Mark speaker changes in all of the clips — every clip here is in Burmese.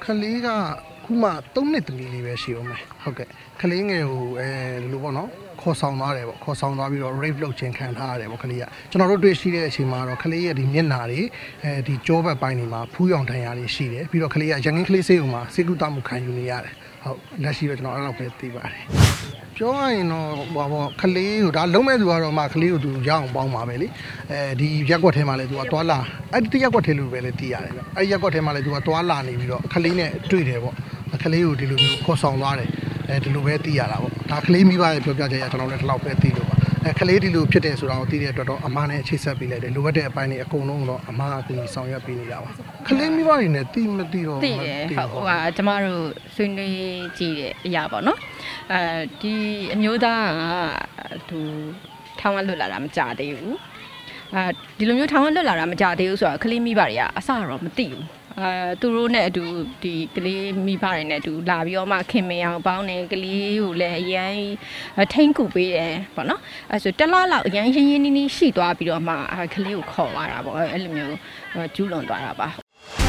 Speaker 1: ခလေးကခုမှ3နှစ်သမီးလေးပဲရှိအောင်မယ်ဟုတ်ကဲ့ခလေးငယ်ကိုလူပေါ့နော်ခေါ်ဆောင်သွားတယ်ပေါ့ခေါ်ဆောင်သွားပြီးတော့ rape လုပ်ခြင်းခံထားရတယ်ပေါ့ခလေးကကျွန်တော်တို့တွေ့ရှိတဲ့အချိန်မှာတော့ခလေးရဲ့ဒီမျက်နှာတွေဒီကြောဘက်ပိုင်းတွေမှာဖူးရောင်ဒဏ်ရာတွေရှိတယ်ပြီးတော့ခလေးကရန်ကင်းကလေးဆေးရုံမှာစေကုသမှုခံယူနေရတယ်ဟုတ်လက်ရှိတော့ကျွန်တော်အဲ့လောက်ပဲသိပါတယ်ပြောရရင်တော့ဟိုခလေးကိုဒါလုံးမဲ့သူကတော့မှခလေးကိုသူရအောင်ပေါင်းပါပဲလေဒီရက်ကွက်ထဲမှာလည်းသူကတွာလာအဲ့ဒီရက်ကွက်ထဲလို့ပဲလေသိရတယ်ဗျအဲ့ရက်ကွက်ထဲမှာလည်းသူကတွာလာနေပြီးတော့ခလေးနဲ့တွေ့တယ်ပေါ့ခလေးကိုဒီလိုမျိုးခေါ်ဆောင်သွားတယ်ဒီလိုပဲသိရတာပေါ့ဒါခလေးမိဘရဲ့ပြောပြချက်ရကျွန်တော်လည်းဒီလောက်ပဲသိလို့ပါခလေးဒီလိုဖြစ်တယ်ဆိုတာကိုသိတဲ့အတွက်တော့အမနဲ့ချိတ်ဆက်ပေးလိုက်တယ်လိုအပ်တဲ့အပိုင်းတွေအကုန်လုံးတော့အမအကူကြီးဆောင်ရွက်ပေးနေတာပါခလေးမိဘတွေနဲ့သိမသိတော့
Speaker 2: သိတယ်ဟုတ်ကျမတို့ဆွေးနွေးကြည့်တဲ့အရာပေါ့နော်ဒီအမျိုးသားကသူထောင်ဝလွတ်လာတာမကြသေးဘူးဒီလိုမျိုးထောင်ဝလွတ်လာတာမကြသေးဘူးဆိုတော့ခလေးမိဘတွေကအစတော့မသိဘူးသူတို့နဲ့အတူဒီကလေးမိဘတွေနဲ့အတူလာပြီးတော့မှခင်မင်အောင်ပေါင်းနေကလေးကိုလည်းအရန်ထိန်းကူပေးတယ်ပေါ့နော်အဲဆိုတက်လောက်အရန်ရင်းရင်းနှီးနှီးရှိသွားပြီးတော့မှကလေးကိုခေါ်သွားတာပေါ့အဲ့လိုမျိုးကျူးလွန်သွားတာပါ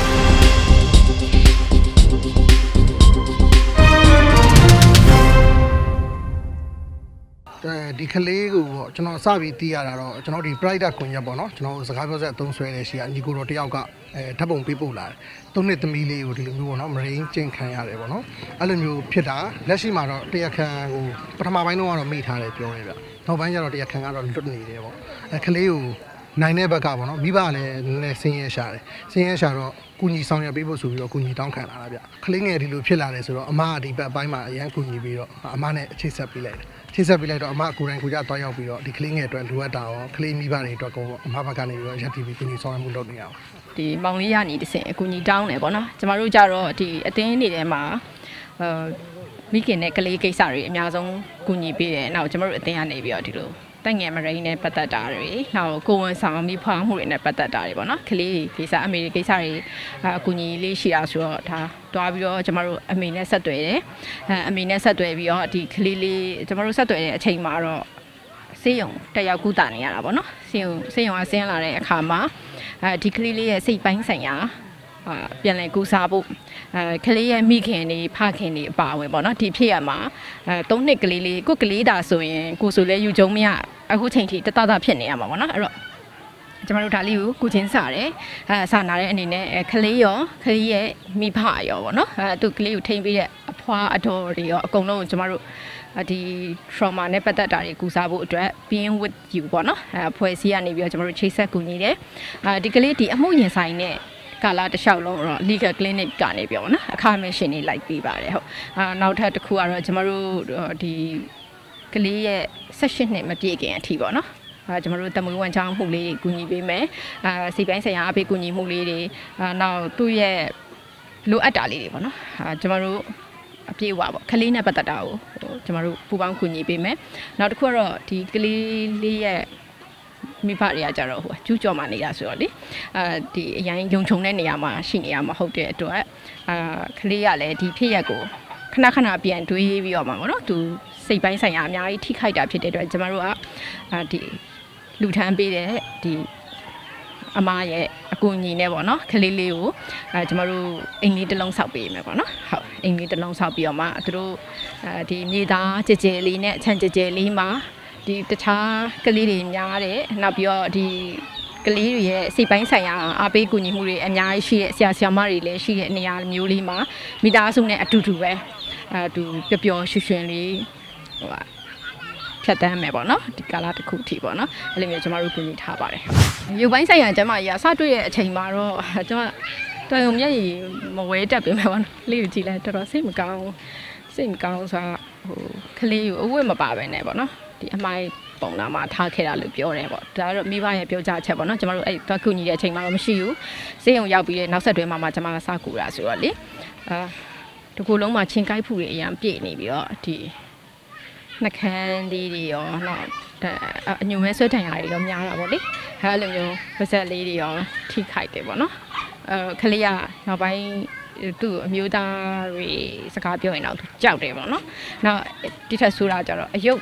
Speaker 1: ဒီကလေးကိုပေါ့ကျွန်တော်စပြီးသိရတာတော့ကျွန်တော်ဒီ pride ကွန်ရက်ပေါ့နော်ကျွန်တော်စကားပြောဆက်အသုံးဆွဲနေရှိအညီကိုတော့တယောက်ကဓာတ်ပုံပေးပို့လာတယ်၃နှစ်သမီးလေးကိုဒီလိုမျိုးပေါ့နော်မရင်းကျင့်ခံရတယ်ပေါ့နော်အဲ့လိုမျိုးဖြစ်တာလက်ရှိမှာတော့တရားခံကိုပထမပိုင်းတော့မိထားတယ်ပြောတယ်ဗျနောက်ပိုင်းကျတော့တရားခံကတော့လွတ်နေတယ်ပေါ့ကလေးကိုနိုင်တဲ့ဘက်ကပေါ့နော်မိဘလည်းလည်းဆင်းရဲရှာတယ်ဆင်းရဲရှာတော့ကုညီဆောင်ရွက်ပေးဖို့ဆိုပြီးတော့ကုညီတောင်းခံလာတာဗျခလေးငယ်ဒီလိုဖြစ်လာတယ်ဆိုတော့အမကဒီဘက်ပိုင်းမှာအရန်ကုညီပြီးတော့အမနဲ့အခြေဆက်ပေးလိုက်တယ်ချိတ်ဆက်ပေးလိုက်တော့အမကိုယ်တိုင်ကိုကြတွားရောက်ပြီးတော့ဒီကလေးငယ်အတွက်လိုအပ်တာရောကလေးမိဘတွေအတွက်ကောအမဘက်ကနေပြီးတော့ရက်တီဗီကုညီဆောင်ရွက်မှုလုပ်နေရအောင်
Speaker 2: ဒီမောင်လေးရနေတစ်စင်အကူညီတောင်းတယ်ပေါ့နော်ကျမတို့ကြတော့ဒီအတင်းနေထဲမှာမိခင်နဲ့ကလေးကိစ္စတွေအများဆုံးကူညီပေးတယ်နောက်ကျမတို့အတင်းကနေပြီးတော့ဒီလိုတက်ငယ်မရင်းနဲ့ပတ်သက်တာတွေနောက်ကိုဝန်ဆောင်မိဖွားမှုတွေနဲ့ပတ်သက်တာတွေပေါ့နော်ကလေးကိစ္စအမေကိစ္စတွေအကူညီလေးရှိတာဆိုတော့ဒါတွားပြီးတော့ကျမတို့အမေနဲ့ဆက်သွယ်တယ်အမေနဲ့ဆက်သွယ်ပြီးတော့ဒီကလေးလေးကျမတို့ဆက်သွယ်တဲ့အချိန်မှာတော့ဆေးရုံတက်ရောက်ကုသနေရတာပေါ့နော်ဆေးရုံကဆင်းလာတဲ့အခါမှာဒီကလေးလေးရဲ့စိတ်ပိုင်းဆိုင်ရာပြန်လည်ကူစားဖို့ကလေးရဲ့မိခင်တွေဖခင်တွေအပါအဝင်ပေါ့နော်ဒီဖြစ်ရမှာ3နှစ်ကလေးလေးကိုကလေးတာဆိုရင်ကိုဆိုလဲယူကြုံမရအခုချိန်ထိတတဖြစ်နေရမှာပေါ့နော်အဲ့တော့ကျမတို့ဒါလေးကိုကုချင်းစားတယ်စာနာတဲ့အနေနဲ့ကလေးရောကလေးရဲ့မိဖရောပေါ့နော်သူကလေးကိုထိန်းပေးတဲ့အဖွားအတော်တွေရောအကုန်လုံးကျမတို့ဒီ trauma နဲ့ပတ်သက်တာတွေကူစားဖို့အတွက် being with you ပေါ့နော်ဖွဲ့စည်းရနေပြီးတော့ကျမတို့ချိတ်ဆက်ကူညီတယ်ဒီကလေးဒီအမှုရင်ဆိုင်နဲ့ကာလာတစ်လျှောက်လုံးတော့ legal clinic ကနေပြောနော်အခမဲ့ရှင်နေလိုက်ပြီးပါတယ်ဟုတ်နောက်ထပ်တစ်ခုကတော့ကျမတို့ဒီကလေးရဲ့16နှစ်မပြည့်ခင်အထိပေါ့နော်ကျမတို့တမွေးဝန်ချောင်းမှုလေးကူညီပေးမယ်စီပိုင်းဆိုင်ရာအဖေကူညီမှုလေးတွေနောက်သူ့ရဲ့လိုအပ်တာလေးတွေပေါ့နော်ကျမတို့အပြည့်အဝပေါ့ကလေးနဲ့ပတ်သက်တာကိုကျမတို့ပူပေါင်းကူညီပေးမယ်နောက်တစ်ခုကတော့ဒီကလေးလေးရဲ့မိဖတွေကကြတော့ကျူးကျော်မှနေတာဆိုတော့လေဒီအရင်ယုံချုံတဲ့နေရာမှာရှိနေရမှာဟုတ်တဲ့အတွက်ကလေးကလည်းဒီဖြစ်ရက်ကိုခဏပြန်တွေးပြီးတော့မှာပေါ့နော်သူစိတ်ပိုင်းဆိုင်ရာအများကြီးထိခိုက်တာဖြစ်တဲ့အတွက်ကျမတို့ကဒီလူထမ်းပေးတဲ့ဒီအမရဲ့အကူအညီနဲ့ပေါ့နော်ကလေးလေးကိုကျမတို့အိမ်လေးတစ်လုံးဆောက်ပေးမယ်ပေါ့နော်ဟုတ်အိမ်လေးတစ်လုံးဆောက်ပြီးတော့မှသူတို့ဒီမြေသားကြဲကြဲလေးနဲ့အချမ်းကြဲကြဲလေးမှာဒီတခြားကလေးတွေများတယ်နောက်ပြီးတော့ဒီကလေးတွေရဲ့စိတ်ပိုင်းဆိုင်ရာအားပေးကူညီမှုတွေအများကြီးရှိတဲ့ဆရာဆရာမတွေလည်းရှိတဲ့နေရာမျိုးလေးမှာမိသားစုနဲ့အတူတူပဲသူပျော်ရွှင်ရွှင်လေးဟိုဖြတ်တန်းမယ်ပေါ့နော်ဒီကာလတစ်ခုထိပေါ့နော်အဲ့လိုမျိုးကျမတို့ကူညီထားပါတယ်ရုပ်ပိုင်းဆိုင်ရာကျမကြီးအစတွေ့တဲ့အချိန်မှာတော့ကျမတော်ရုံမျက်ရည်မဝဲတက်ပြင်မယ်ပေါ့နော်လေးကိုကြည့်လိုက်တော်တော်စိတ်မကောင်းဆိုတာဟိုကလေးကိုအဝတ်မပါပဲနဲ့ပေါ့နော်ဒီအမိုင်းပုံနာမှာထားခဲ့တာလို့ပြောတယ်ပေါ့ဒါတော့မိဘရဲ့ပြောကြားချက်ပေါ့နော်ကျမတို့အဲ့တော့ကူညီတဲ့အချိန်မှာတော့မရှိဘူးစေးုံရောက်ပြီးတဲ့နောက်ဆက်တွဲမှာကျမကစကူတာဆိုတော့လေတကူလုံးမှာချင်းကိုက်ဖူတွေအရင်ပြည့်နေပြီးတော့ဒီနှကန်းလေးတွေရောနောက်အညွန်မဲဆွဲထန်ရတွေတော့များတာပေါ့လေအဲ့လိုမျိုးပါဇက်လေးတွေရောထိခိုက်တယ်ပေါ့နော်ကလေးကနောက်ပိုင်းသူ့အမျိုးသားတွေစကားပြောရင်တော့ကြောက်တယ်ပေါ့နော်နောက်တိထက်ဆိုးတာကြတော့အယုတ်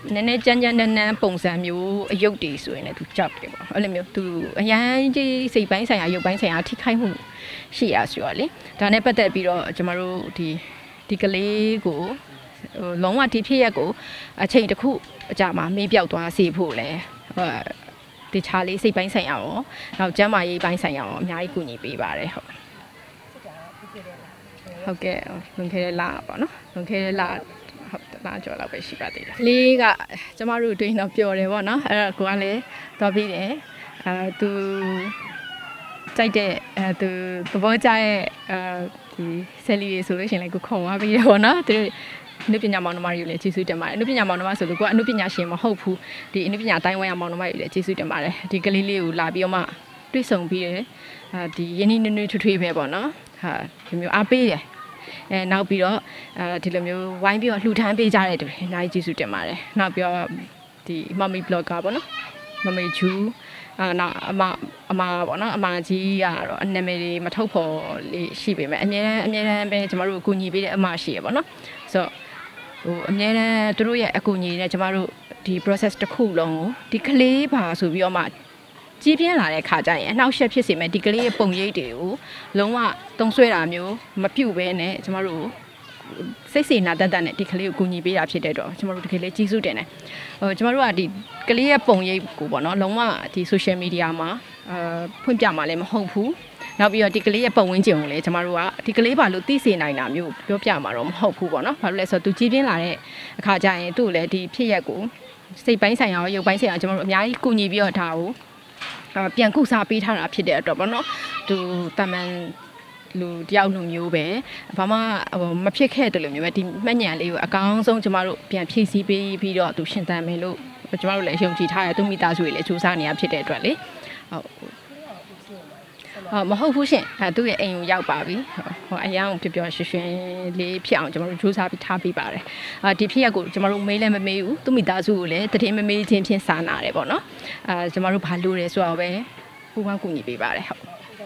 Speaker 2: နည်းနည်းကြမ်းကြမ်းတမ်းတမ်းပုံစံမျိုးအယုတ်တွေဆိုရင်လည်းသူကြောက်တယ်ပေါ့အဲ့လိုမျိုးသူအရန်ကြီးစိတ်ပိုင်းဆိုင်ရာရုပ်ပိုင်းဆိုင်ရာထိခိုက်မှုရှိရဆိုတော့လေဒါနဲ့ပတ်သက်ပြီးတော့ကျမတို့ဒီကလေးကိုလုံးဝဒီဖြစ်ရက်ကိုအချိန်တစ်ခုအကြာမှာမေးပြောက်သွားစေဖို့လဲဒီချာလေးစိတ်ပိုင်းဆိုင်ရာရောနောက်ကျမ်းမာရေးပိုင်းဆိုင်ရာရောအများကြီးကူညီပေးပါတယ်ဟုတ်ကဲ့လွန်ခဲ့တဲ့လပေါ့နော်လွန်ခဲ့တဲ့လဟုတ်လာကြော်လောက်ပဲရှိပါသေးတယ်လေးကကျမတို့တွင်းတော့ပျော်တယ်ပေါ့နော်အဲ့တော့ကိုကလည်းသွားပြီးတယ်သူကြိုက်တဲ့သူသဘောကျရဲ့ဒီဆယ်လီတွေဆိုလို့ရှိရင်လည်းကိုခေါ်သွားပြီးတယ်ပေါ့နော်သူအနုပညာမောင်နှမတွေလည်းကျေးဇူးတင်ပါတယ်အနုပညာမောင်နှမဆိုလို့ကိုကအနုပညာရှင်မဟုတ်ဘူးဒီအနုပညာအတိုင်းဝိုင်းမောင်နှမတွေလည်းကျေးဇူးတင်ပါတယ်ဒီကလေးလေးကိုလာပြီးတော့မှတွေ့ဆုံပြီးတယ်ဒီရင်းနှီးနှွေးထွေးပဲပေါ့နော်ဟာဒီမျိုးအားပေးတယ်နောက်ပြီးတော့ဒီလိုမျိုးဝိုင်းပြီးတော့လှူဒန်းပေးကြတဲ့တူအများကြီးကျေးဇူးတင်ပါတယ်နောက်ပြီးတော့ဒီမမီဘလော့ဂါပေါ့နော်မမေဂျူးနောက်အမပေါ့နော်အမကြီးကတော့အနာမည်တွေမထုတ်ဖော်လေးရှိပေမဲ့အများတန်းပဲကျမတို့အကူအညီပေးတဲ့အမရှိရပေါ့နော်ဆိုတော့အများတန်းသူတို့ရဲ့အကူအညီနဲ့ကျမတို့ဒီ process တစ်ခုလုံးကိုဒီကလေးပါဆိုပြီးတော့မှကြီးပြင်းလာတဲ့ခါကျရင်အနှောက်အယှက်ဖြစ်စေမဲ့ဒီကလေးရဲ့ပုံရိပ်တွေကိုလုံးဝတုံးဆွဲတာမျိုးမပြုတ်ဘဲနဲ့ကျမတို့စိတ်စေနာတတ်နဲ့ဒီကလေးကိုကူညီပေးတာဖြစ်တဲ့တော့ကျမတို့တကယ်လေးကြီးစုတင်တယ်ကျမတို့ကဒီကလေးရဲ့ပုံရိပ်ကိုပေါ့နော်လုံးဝဒီ social media မှာဖွင့်ပြမှာလည်းမဟုတ်ဘူးနောက်ပြီးတော့ဒီကလေးရဲ့ပုံဝန်းကျင်ကိုလည်းကျမတို့ကဒီကလေးပါလို့သိစေနိုင်တာမျိုးပြောပြမှာတော့မဟုတ်ဘူးပေါ့နော်ဘာလို့လဲဆိုတော့သူကြီးပြင်းလာတဲ့အခါကျရင်သူ့ကိုလည်းဒီဖြစ်ရက်ကိုစိတ်ပိုင်းဆိုင်ရာရောရုပ်ပိုင်းဆိုင်ရာကျမတို့အများကြီးကူညီပြီးတော့ဒါကိုပြန်ကုစားပေးထားတာဖြစ်တဲ့အတွက်ပေါ့နော်သူတမန်လူတယောက်လူမျိုးပဲဘာမှမဖြစ်ခဲ့တယ်လို့မျိုးပဲဒီမှတ်ဉာဏ်လေးကိုအကောင်းဆုံးကျမတို့ပြန်ဖြည့်ဆည်းပေးပြီးတော့သူရှင်သန်မယ်လို့ကျမတို့လည်းယုံကြည်ထားရသူမိသားစုတွေလည်းစူးစမ်းနေရဖြစ်တဲ့အတွက်လေမဟုတ်ဘူးရှင်သူ့ရဲ့အိမ်ကိုရောက်ပါပြီအရန်ကိုပျော်ရွှင်ရွှင်လေးဖြစ်အောင်ကျမတို့စူးစမ်းပြီးထားပေးပါတယ်ဒီဖြစ်ရက်ကိုကျမတို့မေးလည်းမမေးဘူးသူမိသားစုကိုလည်းတည်မမေးချင်းဖြင့်စာနာတယ်ပေါ့နော်ကျမတို့ဘာလို့လဲဆိုတော့ပဲပူပန်းကူညီပေးပါတယ်ဟုတ်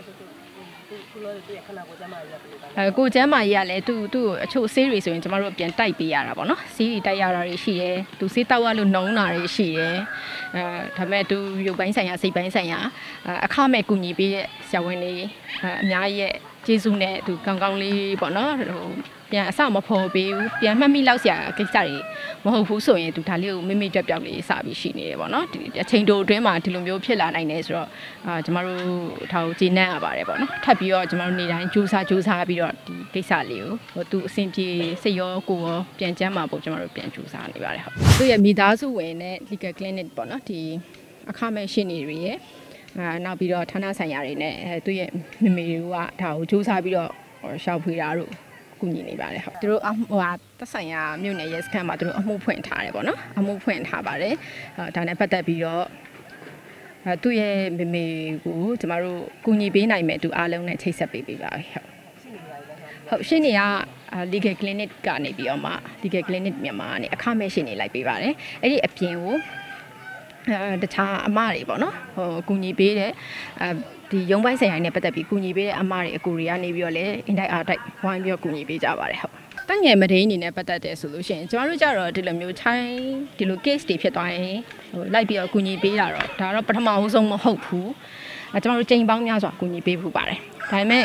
Speaker 2: ကိုကျမ်းမာကြီးကလည်းသူ့အချို့ဆေးတွေဆိုရင်ကျမတို့ပြန်တိုက်ပေးရတာပေါ့နော်ဆေးတွေတိုက်ရတာတွေရှိတယ်သူဆေးတောက်ရလို့နှုံးတာတွေရှိတယ်ဒါပေမဲ့သူရုပ်ပိုင်းဆိုင်ရာစိတ်ပိုင်းဆိုင်ရာအခမဲ့ကူညီပေးတဲ့ဆရာဝန်တွေအများကြီးရဲ့ကျေးဇူးနဲ့သူကောင်းကောင်းလေးပေါ့နော်ပြန်အစမဖော်ပေးဘူးပြန်မှတ်မိလောက်ဆရာကိစ္စတွေမဟုတ်ဘူးဆိုရင်သူဒါလေးကိုမိမိတက်ပြောက်လေးစပြီးရှိနေတယ်ပေါ့နော်ဒီအချိန်တိုအတွင်းမှာဒီလိုမျိုးဖြစ်လာနိုင်တယ်ဆိုတော့ကျမတို့ဒါကိုကျေနပ်ရပါတယ်ပေါ့နော်ထပ်ပြီးတော့ကျမတို့နေတိုင်းကြိုးစားပြီးတော့ဒီကိစ္စလေးကိုသူအဆင်ပြေစိတ်ရောကိုယ်ရောပြန်ကျန်းမာဖို့ကျမတို့ပြန်ကြိုးစားနေပါတယ်ဟုတ်သူရဲ့မိသားစုဝင်နဲ့ legal clinic ပေါ့နော်ဒီအခမဲ့ရှင်းနေတွေရဲ့နောက်ပြီးတော့ဌာနဆိုင်ရာတွေနဲ့သူရဲ့မိမိတို့ကဒါကိုကြိုးစားပြီးတော့ရှောက်ဖွေတာတို့ကူညီနေပါတယ်ဟုတ်သူတို့သက်ဆိုင်ရာမြို့နယ်ရဲစခန်းမှာသူတို့အမှုဖွင့်ထားတယ်ပေါ့နော်အမှုဖွင့်ထားပါတယ်ဒါနဲ့ပတ်သက်ပြီးတော့သူ့ရဲ့မိမိကိုကျမတို့ကူညီပေးနိုင်မယ်သူအားလုံးနဲ့ချိတ်ဆက်ပေးပါပြီဟုတ်ရှင်းနေက legal clinic ကနေပြီးတော့မှ legal clinic မြန်မာကနေအခမဲ့ရှင်းနေလိုက်ပေးပါတယ်အဲ့ဒီအပြင်ကိုတခြားအမတွေပေါ့နော်ကူညီပေးတဲ့ဒီရုံးပိုင်းဆိုင်ရာနဲ့ပတ်သက်ပြီးကူညီပေးတဲ့အမတွေအကူတွေကနေပြီးတော့လည်းအင်တိုက်အားတိုက်ဝိုင်းပြီးတော့ကူညီပေးကြပါတယ်ဟုတ်တက်ငယ်မဒိန်းအနေနဲ့ပတ်သက်တဲ့ဆိုလို့ရှိရင်ကျမတို့ကြတော့ဒီလိုမျိုးချိုင်းဒီလို case တွေဖြစ်သွားရင်လိုက်ပြီးတော့ကူညီပေးတာတော့ဒါတော့ပထမဦးဆုံးမဟုတ်ဘူးကျမတို့ချိန်ပေါင်းများစွာကူညီပေးဖို့ပါတယ်ဒါပေမဲ့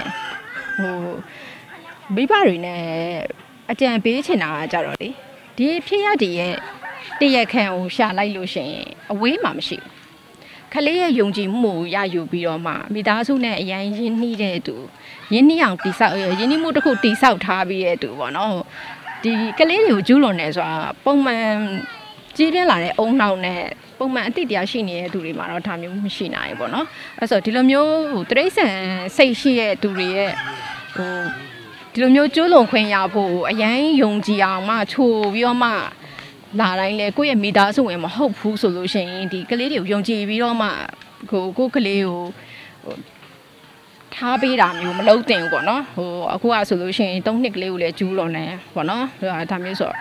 Speaker 2: မိဘတွေနဲ့အကြံပေးချင်တာကကြတော့လေဒီဖြစ်ရတဲ့ရဲ့တရက်ခန့်ကိုရှာလိုက်လို့ရှိရင်အဝေးမှာမရှိဘူးခလေးရဲ့ယုံကြည်မှုရယူပြီးတော့မှမိသားစုနဲ့အရင်ရင်းနှီးတဲ့သူရင်းနှီးအောင်တိဆောက်ရင်းနှီးမှုတစ်ခုတိဆောက်ထားပြီးတဲ့သူပေါ့နော်ဒီကလေးတွေကိုကျူးလွန်နေဆိုတာပုံမှန်ကြီးပြင်းလာတဲ့အုံနောက်နဲ့ပုံမှန်အတိတ်တရားရှိနေတဲ့သူတွေမှာတော့ဒါမျိုးမရှိနိုင်ဘူးပေါ့နော်အဲ့ဆိုဒီလိုမျိုးတရိษံစိတ်ရှိတဲ့သူတွေရဲ့ဒီလိုမျိုးကျူးလွန်ခွင့်ရဖို့အရင်ယုံကြည်အောင်မှချိုးပြီးတော့မှလာတိုင်းလေကိုယ့်ရဲ့မိသားစုဝင်မဟုတ်ဘူးဆိုလို့ရှိရင်ဒီကလေးတွေကိုယုံကြည်ပြီးတော့မှကိုကလေးကိုထားပေးတာမျိုးမလုပ်တင်ဘူးပေါ့နော်အခုကဆိုလို့ရှိရင်3နှစ်ကလေးကိုလည်းကျူးလွန်နေပေါ့နော်ဒါမျိုးဆို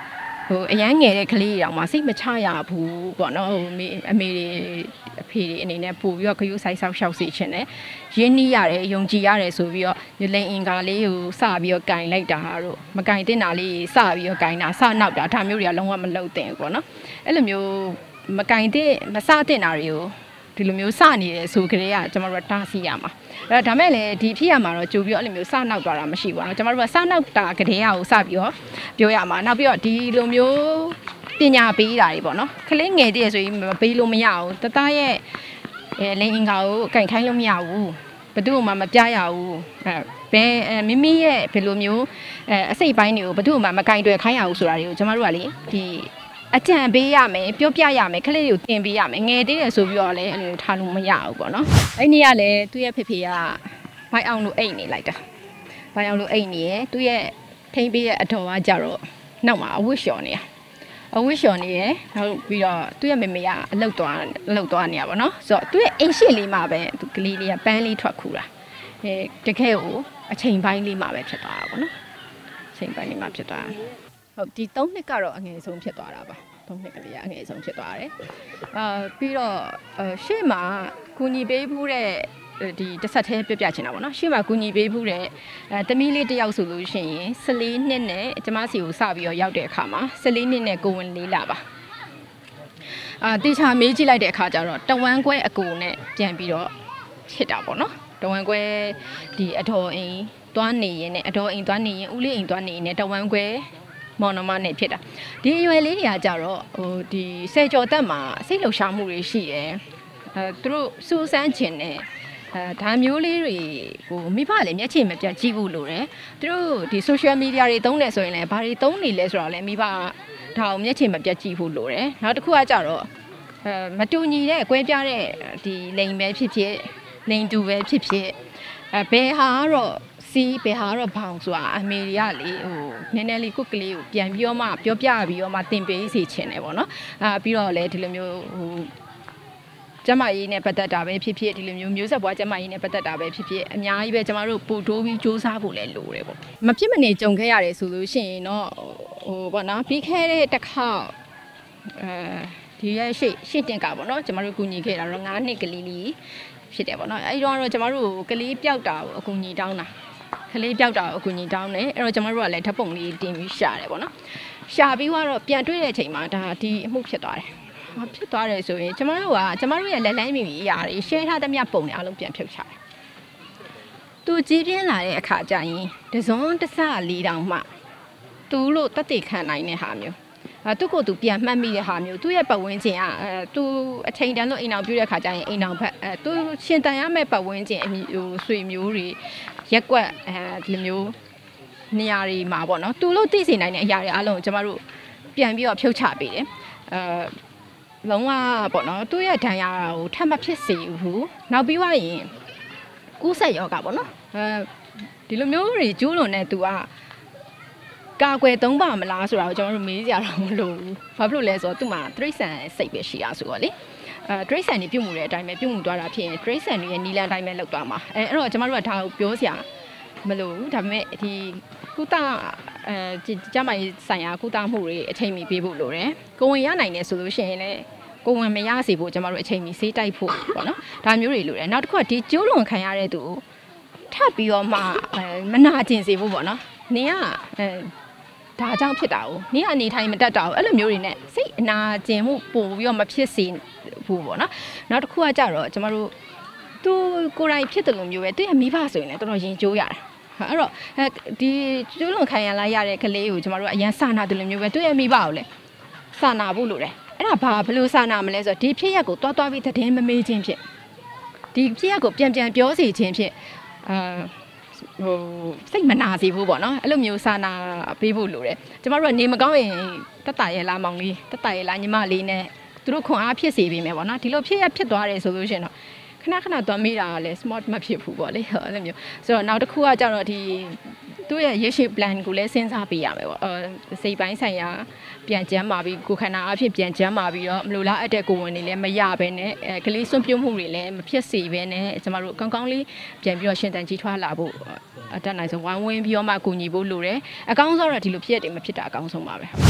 Speaker 2: အရန်ငယ်တဲ့ကလေးတောင်မှစိတ်မချရဘူးပေါ့နော်အမေအဖေတွေအနေနဲ့ပို့ပြီးတော့ခရုဆိုင်ဆောက်ရှောက်စီချင်တယ်ရင်းနှီးရတယ်ယုံကြည်ရတယ်ဆိုပြီးတော့လိန်အင်္ဂါလေးကိုစပြီးတော့ကင်လိုက်တာတို့မကင်တင်တာလေးစပြီးတော့ကင်တာစနောက်တာဒါမျိုးတွေကလုံးဝမလုပ်သင့်ဘူးပေါ့နော်အဲ့လိုမျိုးမကင်တဲ့မစတင်တာတွေကိုဒီလိုမျိုးစနေတယ်ဆိုကြတဲ့ကကျွန်တော်တို့တားဆီးရမှာအဲ့ဒါမဲ့လည်းဒီဖြစ်ရမှာတော့ကြိုပြီးတော့အဲ့လိုမျိုးစနောက်သွားတာမရှိဘူးเนาะကျွန်တော်တို့ကစနောက်တာကြတဲ့ကိုစပြီးတော့ပြောရမှာနောက်ပြီးတော့ဒီလိုမျိုးပညာပေးတာတွေပေါ့နော်ခလေးငယ်တည်းဆိုရင်မပေးလို့မရဘူးတသားရဲ့လိန်အင်္ဂါကိုကင်ခိုင်းလို့မရဘူးဘယ်သူမှမပြရဘူးဘယ်မိမိရဲ့ဘယ်လိုမျိုးအစိတ်ပိုင်းတွေကိုဘယ်သူမှမကင်တွယ်ခိုင်းရဘူးဆိုတာတွေကိုကျွန်တော်တို့ကလေဒီအကြံပေးရမယ်ပြောပြရမယ်ခလေးတွေကိုတင်ပေးရမယ်ငယ်သေးတယ်ဆိုပြီးတော့လည်းအဲ့လိုထားလို့မရဘူးပေါ့နော်အဲ့နေ့ကလည်းသူ့ရဲ့ဖေဖေကဘိုင်အောင်လို့အိတ်နေလိုက်တာဘိုင်အောင်လို့အိတ်နေရယ်သူ့ရဲ့ထိန်းပေးရဲ့အတော်ကကြတော့နောက်မှာအဝတ်လျှော်နေတာအဝတ်လျှော်နေရယ်နောက်ပြီးတော့သူ့ရဲ့မေမေကအလုတ်သွားနေရပါတော့ဆိုတော့သူ့ရဲ့အိမ်ရှိလေးမှာပဲသူကလေးလေးကပန်းလေးထွက်ခူတာတကယ်ကိုအချိန်ပိုင်းလေးမှာပဲဖြစ်သွားတာပေါ့နော်အချိန်ပိုင်းလေးမှာဖြစ်သွားတာဟုတ်ဒီ3နှစ်ကတော့အငယ်ဆုံးဖြစ်သွားတာပါ3နှစ်ကလေးကအငယ်ဆုံးဖြစ်သွားတယ်ပြီးတော့ရှေ့မှာကူညီပေးဖို့တဲ့ဒီတစ်ဆက်သေးပြပြချင်တာပေါ့နော်ရှေ့မှာကူညီပေးဖို့တဲ့တမီးလေးတယောက်ဆိုလို့ရှိရင်14နှစ်နဲ့ကျမစီကိုစပြီးတော့ရောက်တဲ့အခါမှာ14နှစ်နဲ့ကိုဝင်4လပါတေချာမေးကြည့်လိုက်တဲ့အခါကျတော့တဝမ်းခွဲအကိုနဲ့ပြန်ပြီးတော့ဖြစ်တာပေါ့နော်တဝမ်းခွဲဒီအတော်အိမ်သွားနေရင်နဲ့အတော်အိမ်သွားနေရင်ဦးလေးအိမ်သွားနေရင်နဲ့တဝမ်းခွဲမောင်နှမနဲ့ဖြစ်တာဒီအရွယ်လေးတွေကကြတော့ဟိုဒီဆယ်ကျော်သက်မှာစိတ်လှုပ်ရှားမှုတွေရှိတယ်သူတို့စူးစမ်းခြင်းနဲ့ဒါမျိုးလေးတွေကိုမိဘလည်းမျက်ခြေမပြတ်ကြည့်ဖို့လိုတယ်သူတို့ဒီ social media တွေသုံးတယ်ဆိုရင်လည်းဘာတွေသုံးနေလဲဆိုတော့လည်းမိဘဒါကိုမျက်ခြေမပြတ်ကြည့်ဖို့လိုတယ်နောက်တစ်ခုကကြတော့မတူညီတဲ့ကွဲပြားတဲ့ဒီလိန်ပဲဖြစ်ဖြစ်လိန်တူပဲဖြစ်ဖြစ်ဘယ်ဟာတော့စီးဘယ်ဟာတော့ဘောင်ဆိုတာအမေတွေကလေဟိုနည်းနည်းလေးကုတ်ကလေးကိုပြန်ပြီးတော့မှပြောပြပြီးတော့မှတင်ပေးစီချင်တယ်ပေါ့နော်ပြီးတော့လည်းဒီလိုမျိုးဟိုကျမကြီးနဲ့ပတ်သက်တာပဲဖြစ်ဖြစ်ဒီလိုမျိုးမျိုးဆက်ပွားကျမကြီးနဲ့ပတ်သက်တာပဲဖြစ်ဖြစ်အများကြီးပဲကျမတို့ပို့တိုးပြီးစူးစမ်းဖို့လည်းလိုတယ်ပေါ့မဖြစ်မနေကြုံခဲ့ရတယ်ဆိုလို့ရှိရင်တော့ဟိုပေါ့နော်ပြီးခဲ့တဲ့တစ်ခေါက်ဒီရဲ့ရှေ့တင်ကပေါ့နော်ကျမတို့ကူညီခဲ့တာတော့9နှစ်ကလေးလေးဖြစ်တယ်ပေါ့နော်အဲဒီတော့ကျမတို့ကလေးပျောက်တာကိုအကူညီတောင်းတာကလေးပျောက်တာကိုအကူညီတောင်းတယ်အဲ့တော့ကျမတို့ကလည်းဓာတ်ပုံလေးတင်ပြီးရှာတယ်ပေါ့နော်ရှာပြီးတော့ပြန်တွေ့တဲ့အချိန်မှာဒါဒီအမှုဖြစ်သွားတယ်ဖြစ်သွားတယ်ဆိုရင်ကျမတို့ရဲ့လက်လန်းမီအရာတွေ share ထားသမျှပုံတွေအလုံးပြန်ဖြုတ်ချတယ်သူကြီးပြင်းလာတဲ့အခါကျရင်တစုံတစလေးတောင်မှသူလို့တသက်ခံနိုင်တဲ့ဟာမျိုးသူ့ကိုယ်သူပြန်မှတ်မိတဲ့ဟာမျိုးသူ့ရဲ့ပတ်ဝန်းကျင်ကသူအချိန်တန်လို့အိမ်အောင်ပြုတဲ့ခါကျရင်အိမ်အောင်ဖက်သူရှင်တန်ရမဲ့ပတ်ဝန်းကျင်ဟိုဆွေမျိုးတွေရက်ကွက်ဒီလိုမျိုးနေရာတွေမှာပေါ့နော်သူလို့သိစေနိုင်တဲ့အရာတွေအလုံးကိုကျမတို့ပြန်ပြီးတော့ဖြုတ်ချပေးတယ်လုံးဝပေါ့နော်သူ့ရဲ့ဒဏ်ရာကိုထပ်မဖြစ်စေဘူးနောက်ပြီးသွားရင်ကူးဆက်ယောဂပေါ့နော်ဒီလိုမျိုးတွေကျိုးလွန်တဲ့သူကကာကွယ်သုံးပါမလားဆိုတာကိုကျွန်တော်တို့မေးကြတော့မလို့ဘူးဘာဖြစ်လို့လဲဆိုတော့သူ့မှာတရိษံစိတ်ပဲရှိရဆိုတော့လေတရိษံတွေပြုတ်မှုတဲ့အတိုင်းပဲပြုတ်မှုသွားတာဖြစ်ရင်တရိษံတွေရဲ့နီလန်တိုင်းပဲလောက်သွားမှာအဲ့တော့ကျွန်တော်တို့ကဒါကိုပြောစရာမလိုဘူးဒါပေမဲ့ဒီကုသကျမကြီးဆိုင်ရာကုသမှုတွေအချိန်မီပေးဖို့လိုတယ်ကိုဝင်ရနိုင်တယ်ဆိုလို့ရှိရင်လည်းကိုဝင်မရစေဖို့ကျွန်တော်တို့အချိန်မီစေးတိုက်ဖို့ပေါ့နော်ဒါမျိုးတွေလိုတယ်နောက်တစ်ခုကဒီကျိုးလွန်ခံရတဲ့သူထပ်ပြီးတော့မှမနာကျင်စေဖို့ပေါ့နော်နင်ကဒါကြောင့်ဖြစ်တာကိုနင်ကနေထိုင်မတတ်တာကိုအဲ့လိုမျိုးတွေနဲ့စိတ်အနာကျင်မှုပို့ပြီးတော့မဖြစ်စေဘူးပေါ့နော်နောက်တစ်ခုကကြတော့ကျွန်တော်တို့သူကိုယ်တိုင်ဖြစ်တယ်လို့မျိုးပဲသူရဲ့မိဘဆိုရင်လည်းတော်တော်ရင်ကျိုးရတယ်အဲ့တော့ဒီကျိုးလွန်ခံရလိုက်ရတဲ့ကလေးကိုကျွန်တော်တို့အရန်စာနာတယ်လို့မျိုးပဲသူရဲ့မိဘကိုလည်းစာနာဖို့လိုတယ်အဲ့ဒါဘလို့စာနာမလဲဆိုတော့ဒီဖြစ်ရက်ကိုတွားပြီးသတင်းမမေးခြင်းဖြစ်ဒီဖြစ်ရက်ကိုပြန်ပြောစီခြင်းဖြစ်ဟိုစိတ်မနာစေဘူးပေါ့နော်အဲ့လိုမျိုးစာနာပေးဖို့လိုတယ်ကျမတို့ကနေမကောင်းရင်တက်တာရဲ့လားမောင်လေးတက်တာရဲ့လားညီမလေးနဲ့သူတို့ခွန်အားဖြစ်စေပေးမယ်ပေါ့နော်ဒီလိုဖြစ်သွားတယ်ဆိုလို့ရှိရင်တော့ခဏသွားမိတာကလည်း smart မဖြစ်ဘူးပေါ့လေအဲ့လိုမျိုးဆိုတော့နောက်တစ်ခုကကြတော့ဒီသူ့ရဲ့ရေရှည် plan ကိုလည်းစဉ်းစားပေးရမယ်ပေါ့စိတ်ပိုင်းဆိုင်ရာပြန်ကျမ်းမာပြီးကိုခန္ဓာအဖြစ်ပြန်ကျမ်းမာပြီးတော့မလိုလားအပ်တဲ့ကိုဝင်တွေလည်းမရဘဲနဲ့ကလေးစွန့်ပြုတ်မှုတွေလည်းမဖြစ်စေဘဲနဲ့ကျမတို့ကောင်းကောင်းလေးပြန်ပြီးတော့ရှင်သန်ကြီးထွားလာဖို့အတတ်နိုင်ဆုံးဝိုင်းဝန်းပြီးတော့မှကူညီဖို့လိုတယ်အကောင်းဆုံးတော့ဒီလိုဖြစ်ရတယ်မဖြစ်တာအကောင်းဆုံးပါပဲ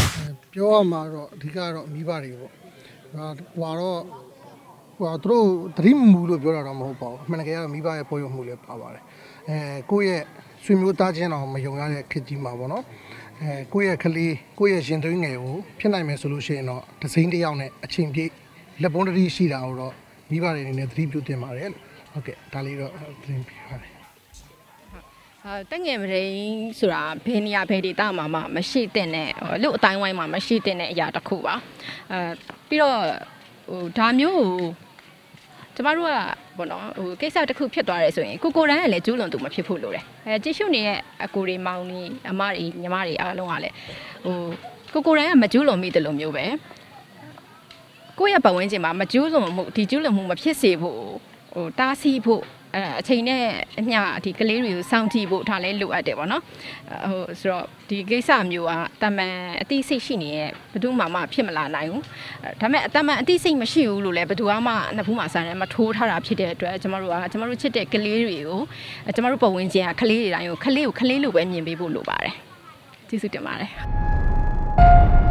Speaker 1: ပြောရမှာတော့အဓိကတော့မိဘတွေပေါ့ဟိုတော့သူတို့သတိမူလို့ပြောတာတော့မဟုတ်ပါဘူးအမှန်တကယ်ကတော့မိဘရဲ့ပေါ်ရမှုလည်းပါပါတယ်ကိုယ့်ရဲ့ဆွေမျိုးသားချင်းတော်မယုံရတဲ့ခေတ်ကြီးမှာပေါ့နော်ကိုယ့်ရဲ့ကလေးကိုယ့်ရဲ့ရှင်သွေးငယ်ကိုဖြစ်နိုင်မယ်ဆိုလို့ရှိရင်တော့ဒစိမ့်တစ်ယောက်နဲ့အချိန်ပြည့်လက်ပွန်းတတိရှိတာတော့မိဘတွေအနေနဲ့သတိပြုတင်ပါတယ်ဟုတ်ကဲ့ဒါလေးတော့သတင်းပြပါတယ်
Speaker 2: တက်ငယ်မရင်းဆိုတာဘယ်နေရာဘယ်ဒေသမှာမှမရှိတဲ့နဲ့လူအတိုင်းဝိုင်းမှာမရှိတဲ့အရာတစ်ခုပါပြီးတော့ဒါမျိုးကျမတို့ကဘောနော်ကိစ္စတစ်ခုဖြစ်သွားတယ်ဆိုရင်ကိုတိုင်းကလည်းကျူးလွန်သူမဖြစ်ဖို့လိုတယ်ကြည့်ရှုနေတဲ့အကိုတွေမောင်တွေအမတွေညီမတွေအားလုံးကလည်းကိုတိုင်းကမကျူးလွန်မိတယ်လို့မျိုးပဲကိုယ့်ရဲ့ပတ်ဝန်းကျင်မှာမကျူးလွန်မှုဒီကျူးလွန်မှုမဖြစ်စေဖို့တားဆီးဖို့အချိန်နဲ့အမျှဒီကလေးတွေကိုစောင့်ကြည့်ဖို့ဒါလည်းလိုအပ်တယ်ပေါ့နော်ဆိုတော့ဒီကိစ္စမျိုးကတမန်အသိစိတ်ရှိနေရဲ့ဘယ်သူမှဖြစ်မလာနိုင်ဘူးဒါပေမဲ့အတမန်အသိစိတ်မရှိဘူးလို့လည်းဘယ်သူမှနှစ်ဖူးမှာစားတယ်မထိုးထားတာဖြစ်တဲ့အတွက်ကျမတို့ချစ်တဲ့ကလေးတွေကိုကျမတို့ပတ်ဝန်းကျင်ကကလေးတွေတိုင်းကိုကလေးလိုပဲမြင်ပေးဖို့လိုပါတယ်ကျေးဇူးတင်ပါတယ်